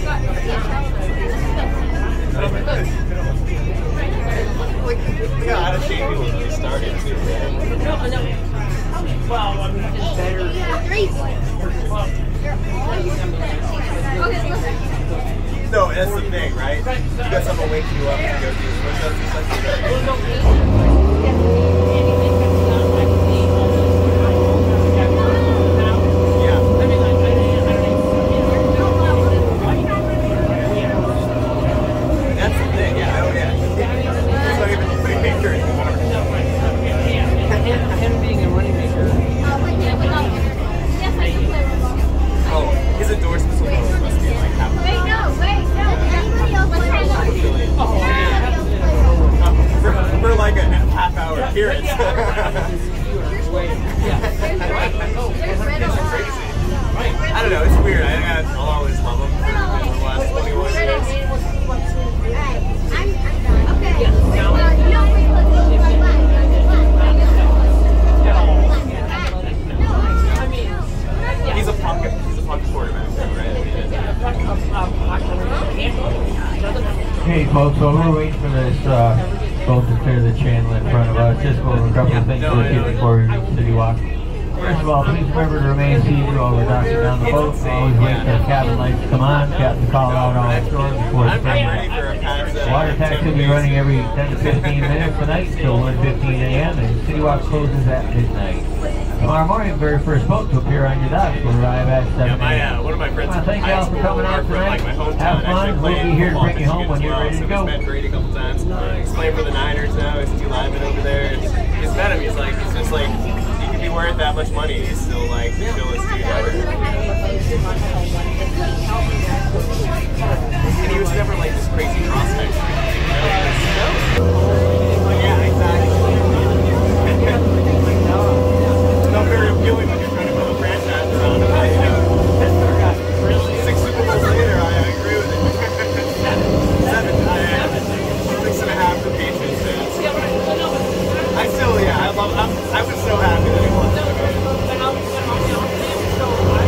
Like, look how out of shape he was when he started too, right? Well, I mean, it's better. No, that's the thing, right? You got someone waking you up to go do push-ups and stuff. That's the thing, yeah, oh yeah. He's not even putting maker anymore. Him being a money maker. Oh, his endorsements alone must be like half a million. For like a half-hour appearance. It's crazy. I don't know, it's weird. I'll always love him for the last 21 years. He's a pocket quarterback, right? Hey folks, while we're waiting for this boat to clear the channel in front of us, just go over a couple of things real quick before we City Walk. First of all, please remember to remain seated while we're docking down the boat. Always wait for the cabin lights to come on. Captain call out all the doors before the water taxi will be running every 10 to 15 minutes tonight till 1:15 a.m. and City Walk closes at midnight. Tomorrow morning, the very first boat to appear on your docks will arrive at 7 a.m. One of my friends thank you all for coming out tonight. Have fun. We'll be here to bring you home when you're ready to go. He's met Brady a couple times. He's playing for the Niners now. He's T-Lineman over there. He's met him. He's like, he's just like, he could be worth that much money. He's still like the chillest dude ever. And he was never like this crazy prospect. Yeah, exactly. Not very appealing when you're trying to build a franchise around him. You know, 6 Super Bowls later, I agree with it. 7, 6.5 for Patriots fans. I still, yeah, I was so happy that he won.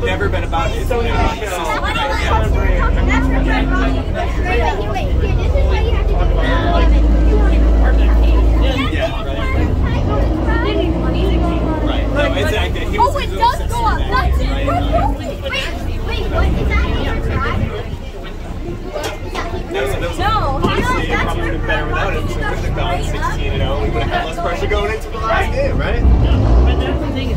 never been about it. It's been about the system. Right. No, exactly. He was Oh, it does go up. That's it. Wait, what? Is that your track? No, honestly, it probably would have been better without him. So we would have gone 16-0. We would have had less pressure going into the last game, right? But that's the thing.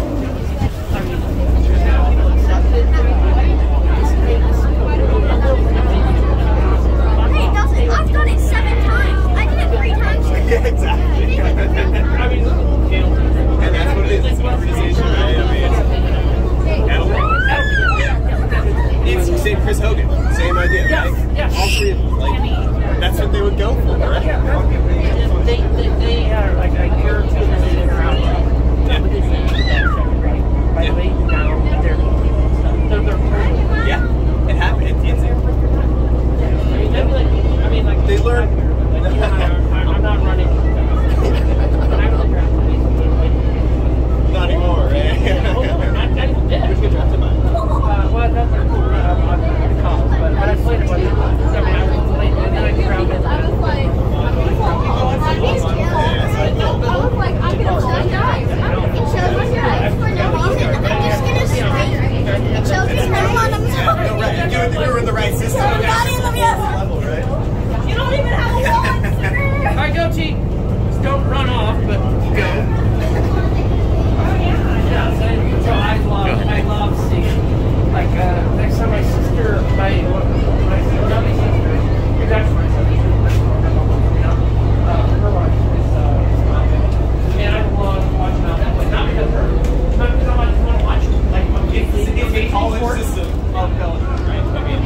Hey, Dustin, I've done it 7 times. I did it 3 times. Yeah, exactly. I mean, And that's what it is. It's an organization, right? I mean, it's same Chris Hogan. Same idea, right? Yeah. All 3 of them. Like, that's what they would go for, right? They are like a year or 2 and then they're around. Yeah. But they say that, right? By the way, now they're yeah, it happened. It's they learn. Like you and I I'm not running. Not anymore, right? Who's good draft in mind? Well, that's like cool. I'm college, but I played a bunch of times. I mean, I played and then I grounded. I was like, I'm gonna shut down. I'm just gonna scream. So just never mind. I'm sorry. You're in the right system. Level, right? You don't even have a wall. All right, go, Chief. Just don't run off, but go. Yeah, so I love seeing, like, next time my sister, my youngest sister, is actually my sister, you know, her wife is and I love watching out that way. Not because of her, not because I just want to watch it. Like, it's the college system of Peloton, right? I mean,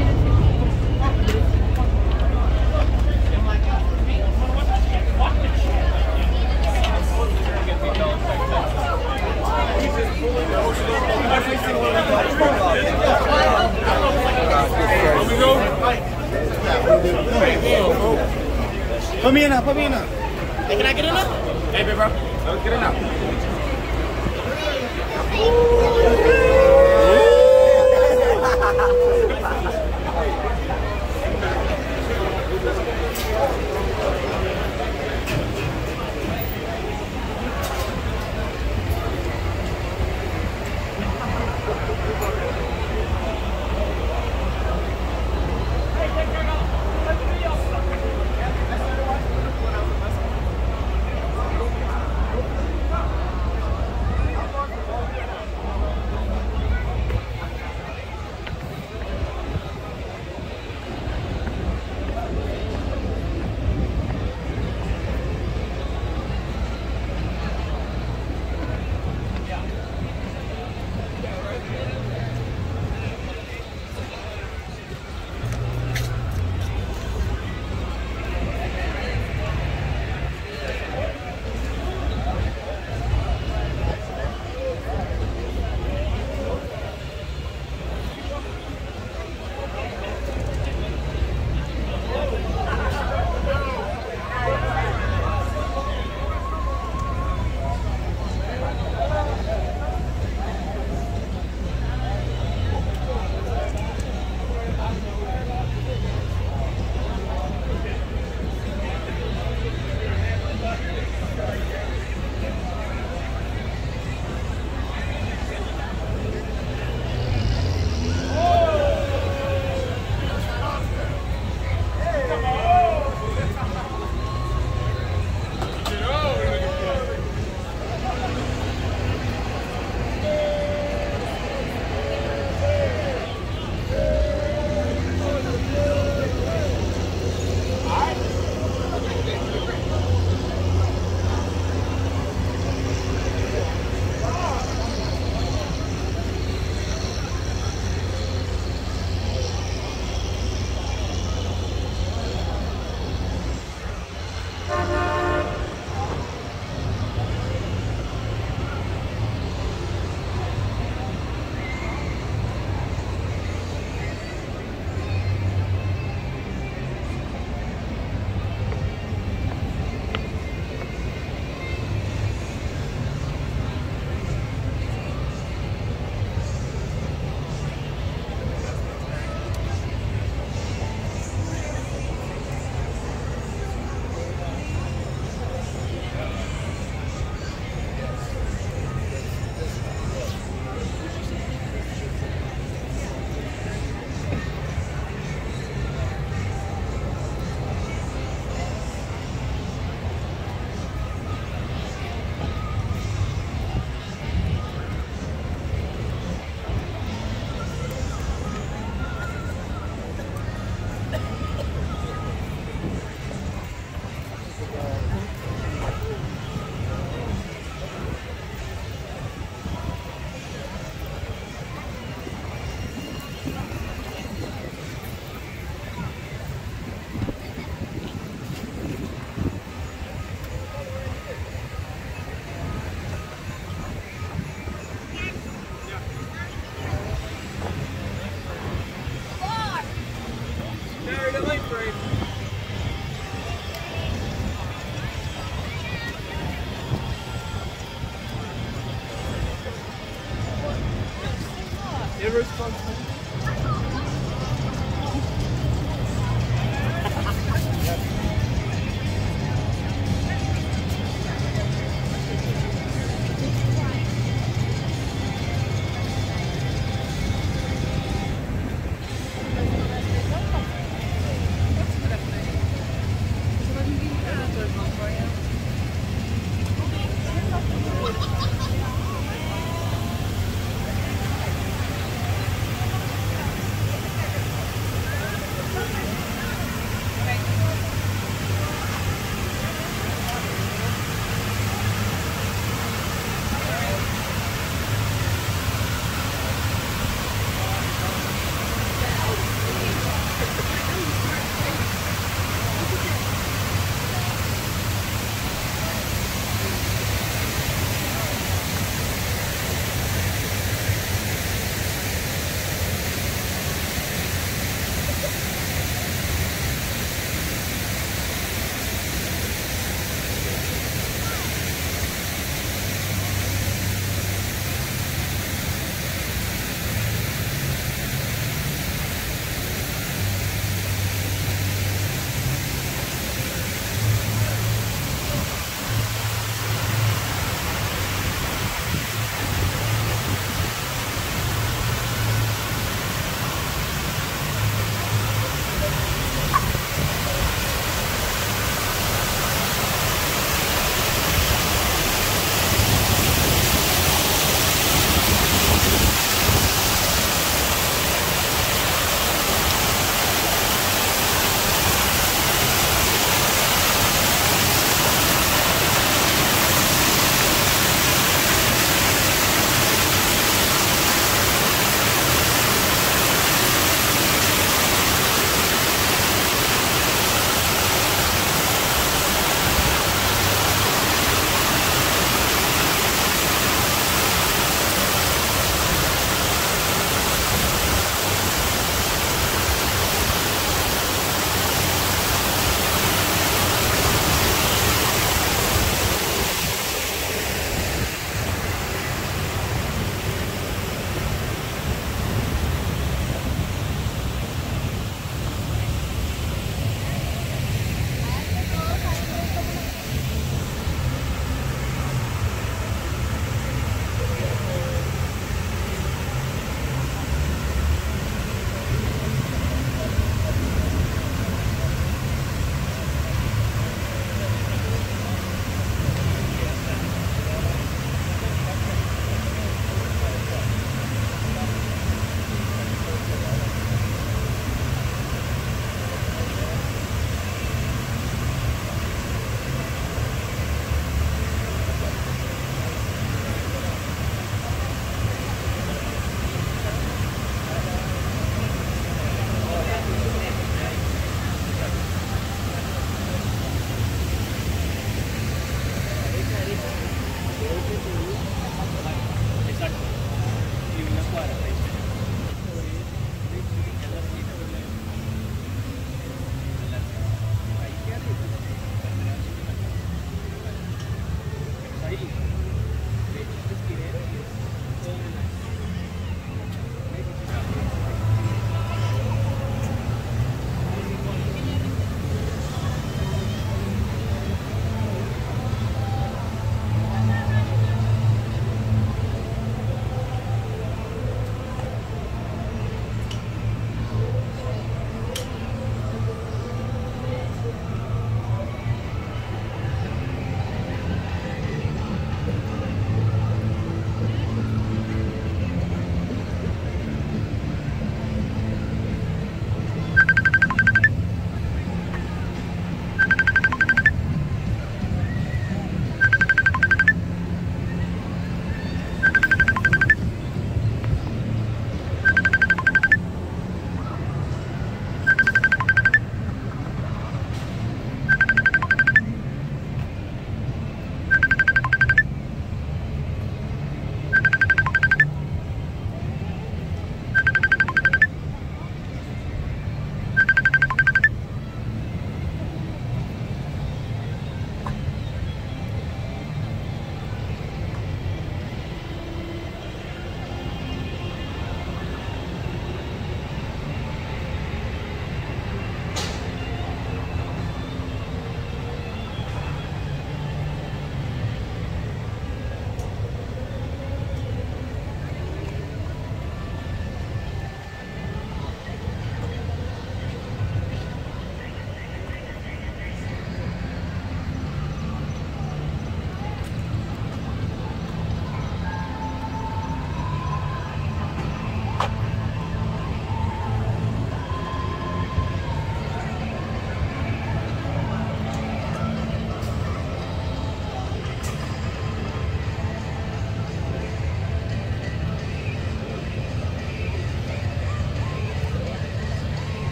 Put me in now, put me in now. Hey, can I get in now? Hey, big bro. Let's get in now.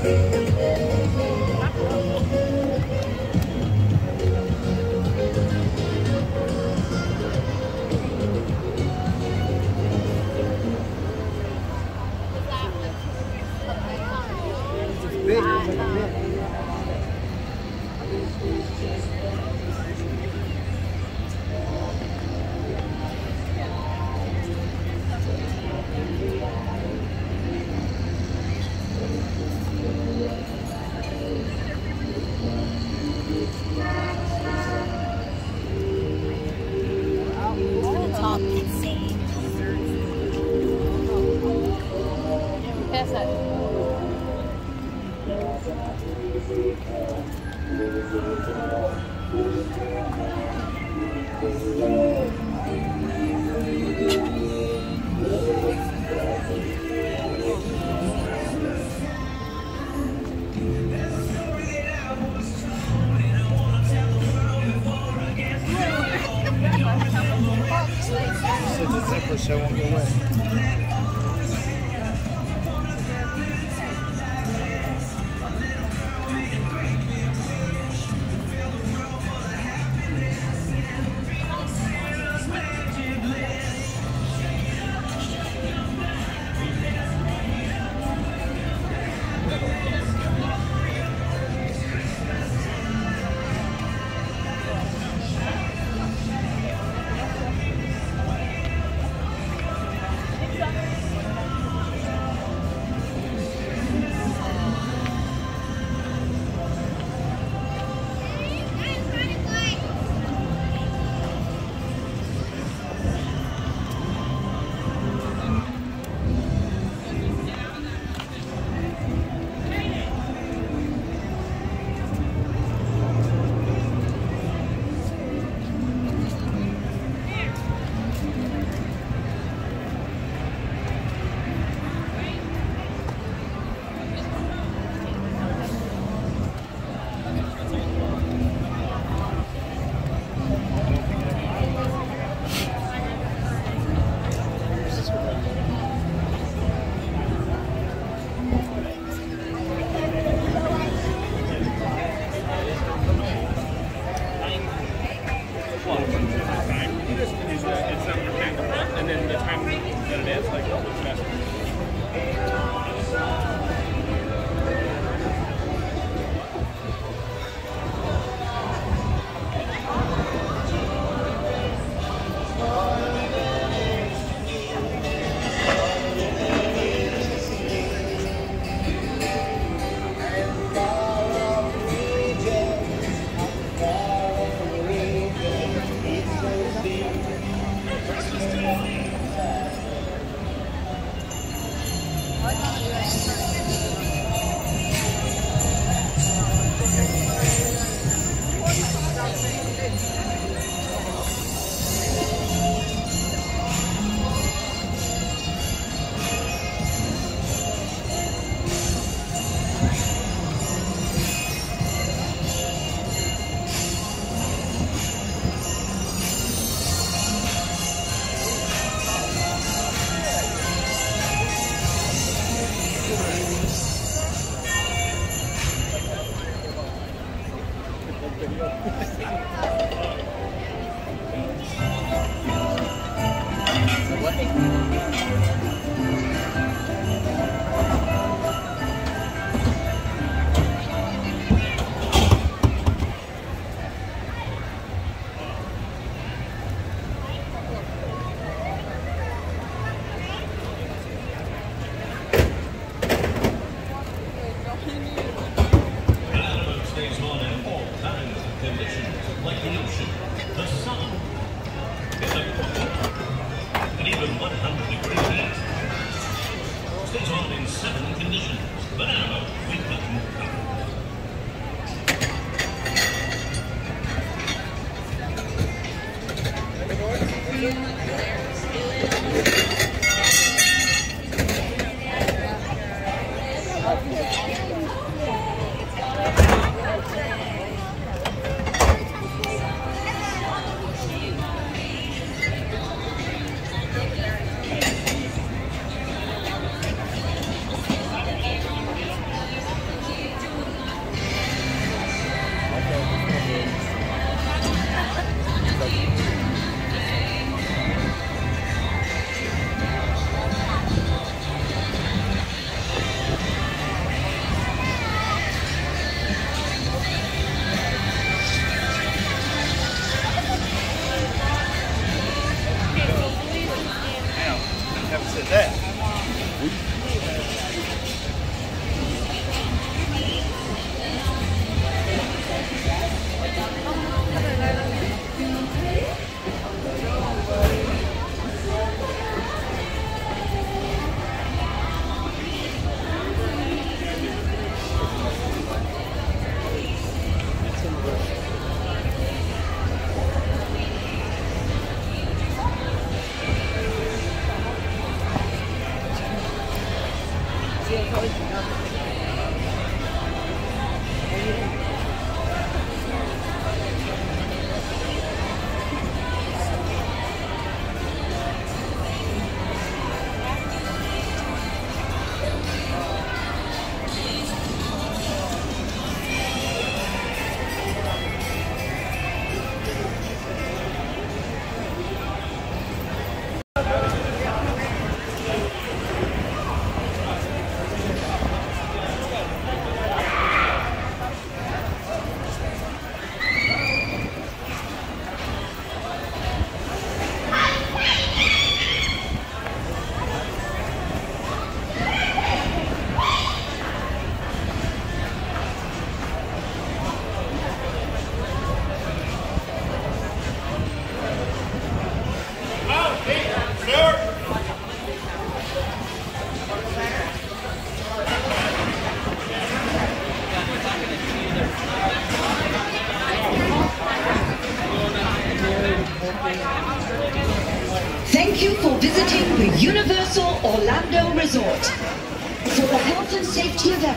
So won't go away. Stays on at all times. Conditions like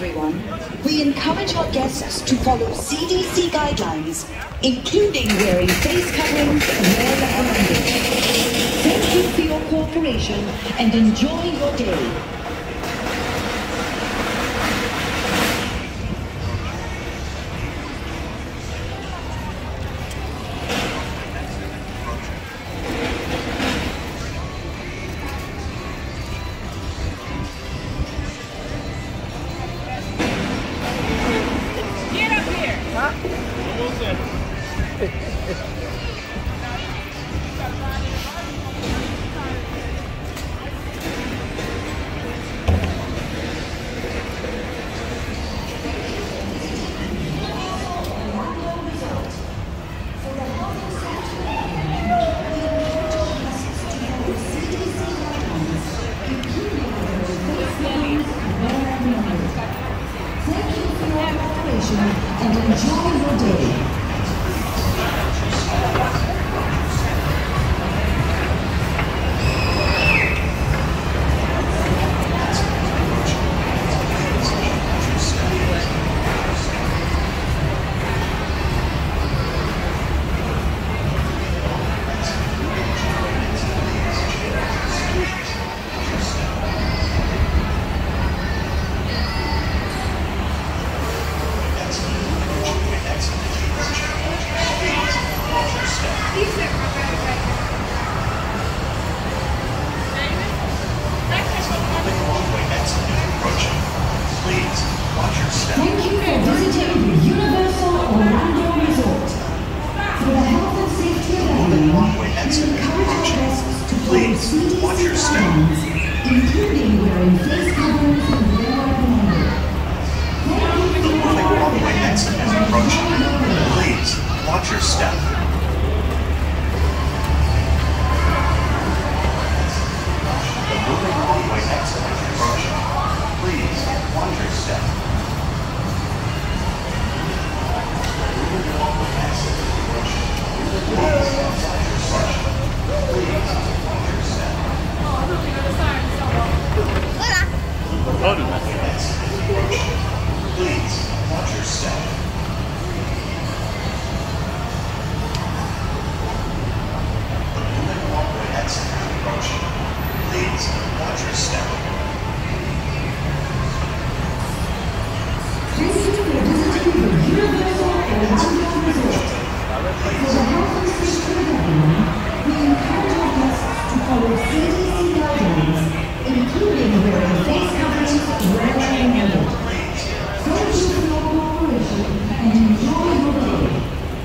everyone, we encourage our guests to follow CDC guidelines, including wearing face coverings where recommended. Thank you for your cooperation and enjoy your day. And enjoy your day. Thank you for visiting the Universal Orlando Resort. For the health and safety of everyone, we encourage our guests to follow CDC guidelines, including wearing face coverings where recommended. Thank you for your cooperation and enjoy your day. Please watch your step. The moving walkway exit is approaching. Please watch your step. Please watch your step. The moving walkway exit is approaching. Please watch your step. Thank you for visiting the Universal Orlando Resort. For the health and safety of everyone, we encourage our guests to follow CDC guidelines, including wearing face coverings where recommended. Thank you for your cooperation and enjoy your day.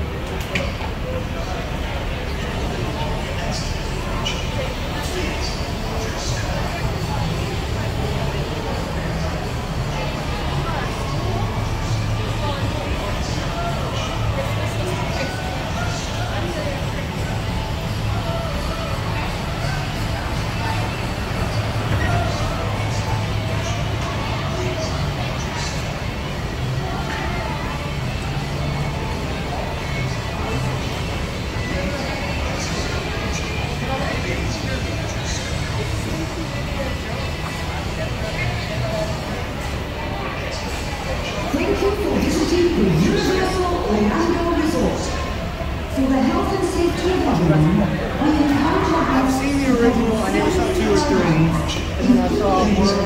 Thank you for visiting the Universal Orlando Resort. For the health and safety of everyone, we encourage our guests. I've seen the original, I never saw 2 or 3, and then I saw more of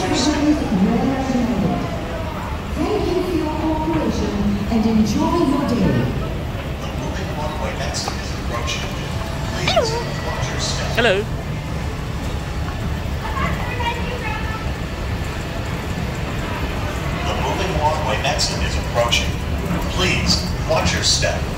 Thank you for your cooperation and enjoy your day. The moving walkway exit is approaching. Please watch your step. Hello. The moving walkway exit is approaching. Please watch your step.